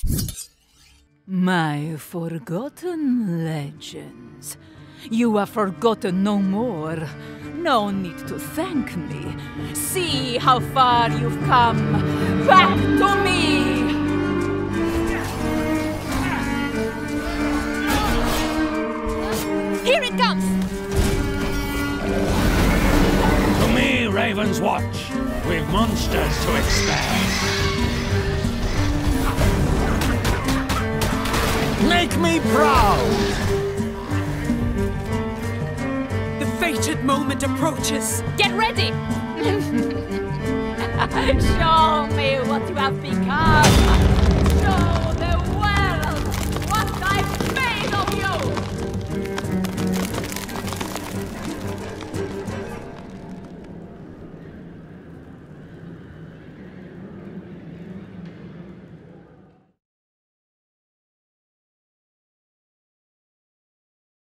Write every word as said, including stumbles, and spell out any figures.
My forgotten legends. You are forgotten no more. No need to thank me. See how far you've come. Back to me! Here it comes! To me, Ravenswatch. We've monsters to expand. Make me proud! The fated moment approaches. Get ready! Show me what you have become!